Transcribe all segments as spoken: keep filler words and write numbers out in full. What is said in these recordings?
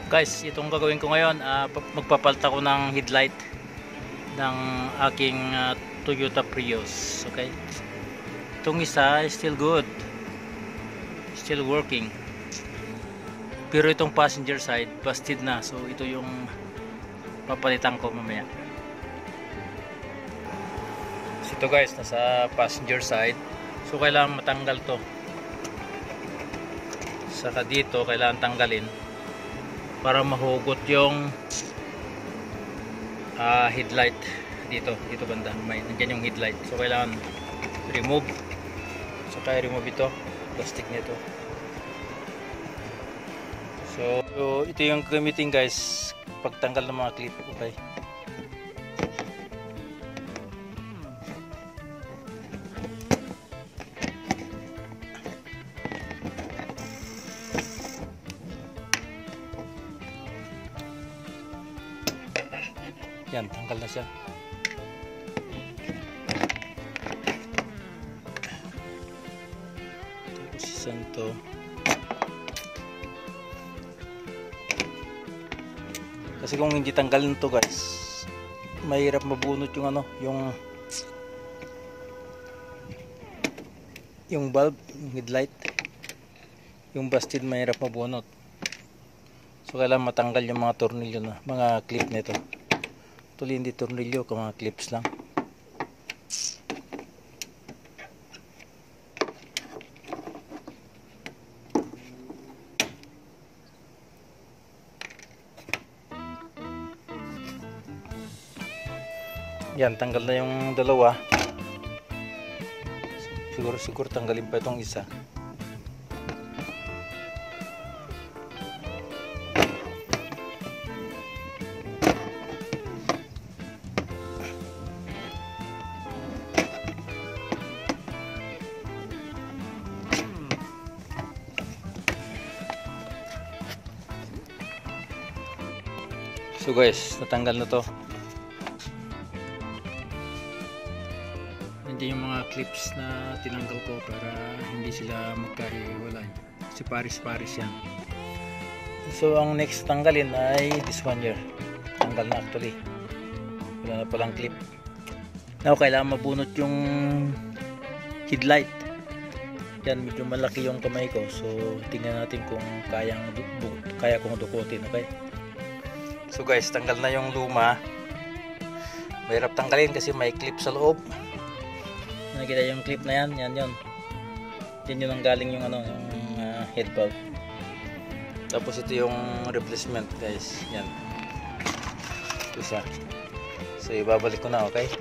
Guys, itong gagawin ko ngayon, uh, magpapalta ko ng headlight ng aking uh, Toyota Prius. Okay, itong isa is still good, still working, pero itong passenger side busted na, so ito yung papalitan ko mamaya. So ito guys, nasa passenger side, so kailangan matanggal to, saka dito kailangan tanggalin para mahugot yung uh, headlight dito, dito banda may nandiyan yung headlight, so kailangan remove, so kaya remove ito, plastic nito. So, so ito yung gamitin guys pagtanggal ng mga clip. Okay, yan, tanggal na siya. Tapos isang to, kasi kung hindi tanggalin to guys, mahirap mabunot yung ano, yung yung bulb, yung headlight, yung busted, mahirap mabunot. So kailangan matanggal yung mga tornilyo na, mga clip nito. Tuloy hindi tornilyo, kung mga clips lang. Yan, tanggal na yung dalawa. Siguro siguro tanggalin pa itong isa. So guys, natanggal na to. Nandiyan yung mga clips na tinanggal ko para hindi sila magkahiwalay. Kasi paris-paris yan. So ang next tanggalin ay this one here. Tanggal na actually. Wala na palang clip. Now kailangan mabunot yung headlight. Yan, medyo malaki yung kamay ko. So tingnan natin kung kayang kaya kong dukutin, okay? So guys, tanggal na yung luma. Mahirap tanggalin kasi may clip sa loob. Nakita yung clip na yan, yan yun. Yan yun ang galing yung ano, yung uh, head bulb. Tapos ito yung replacement guys, yan. Ito siya. So ibabalik ko na, okay?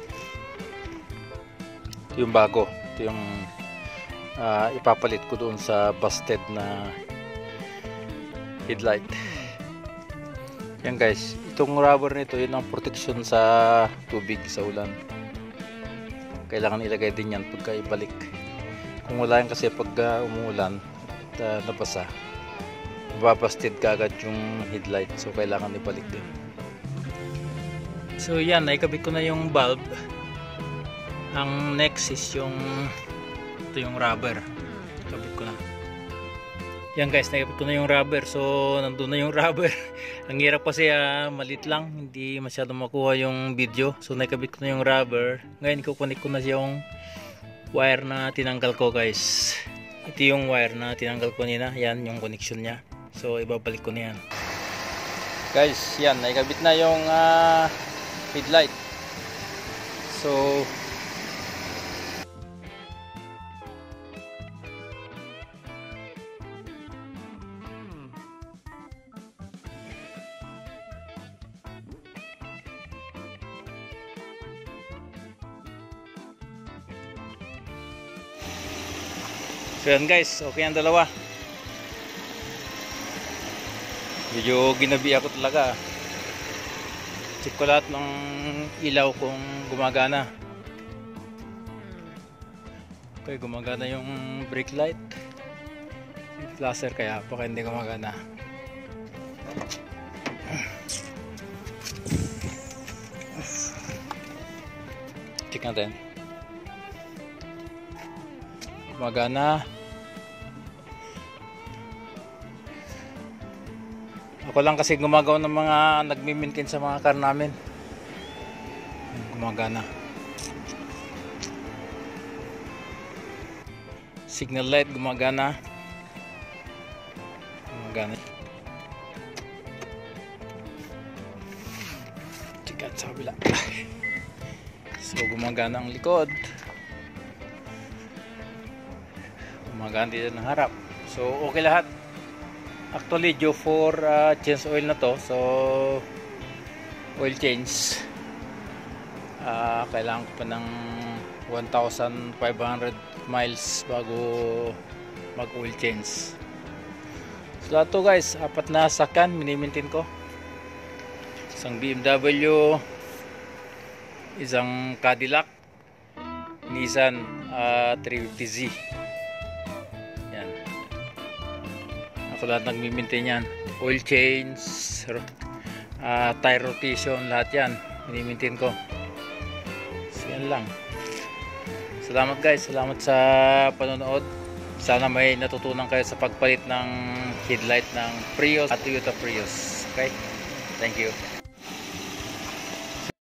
Ito yung bago. Ito yung uh, ipapalit ko doon sa busted na headlight. Yan guys, itong rubber nito, yun ang protection sa tubig, sa ulan. Kailangan ilagay din yan pagka ibalik. Kung wala yan kasi pag uh, umuulan at uh, nabasa, babasted ka agad yung headlight, so kailangan ibalik din. So yan, naikabit ko na yung bulb. Ang next is yung ito yung rubber, kabit ko na. Yan guys, nakikita ko na yung rubber. So nandun na yung rubber. Ang hirap kasi uh, malit lang, hindi masyado makuha yung video. So nakikabit ko na yung rubber. Ngayon ikukunik ko na yung wire na tinanggal ko guys. Ito yung wire na tinanggal ko nila. Yan yung connection nya. So ibabalik ko na yan guys. Yan, nakikabit na yung uh, headlight. So So yan guys, okay ang dalawa. Medyo ginabi ako talaga. Check ko lahat ng ilaw kung gumagana. Okay, gumagana yung brake light. Flasher kaya baka hindi gumagana. Check natin. Gumagana. Ako lang kasi gumagawa ng mga nagmi-maintain sa mga car namin. Gumagana. Signal light gumagana. Gumagana. Tikat sa kabila. So gumagana ang likod. Gumagana dito ng harap. So okay lahat. Actually due for uh, change oil na to. So oil change. Uh, kailangan ko pa ng one thousand five hundred miles bago mag oil change. So lahat to guys, apat na sakyan mini-maintain ko. Isang B M W, isang Cadillac, Nissan uh, three fifty Z. Yan. Ako lahat nagmi-maintain yan. Oil change, uh, tire rotation, lahat yan mini-maintain ko. So yan lang. Salamat guys, salamat sa panonood. Sana may natutunan kayo sa pagpalit ng headlight ng Prius at Toyota Prius. Okay? Thank you.